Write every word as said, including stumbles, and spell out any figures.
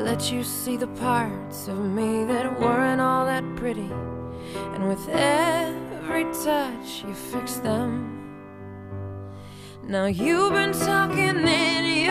let you see the parts of me that weren't all that pretty, and with every touch you fix them. Now you've been talking in your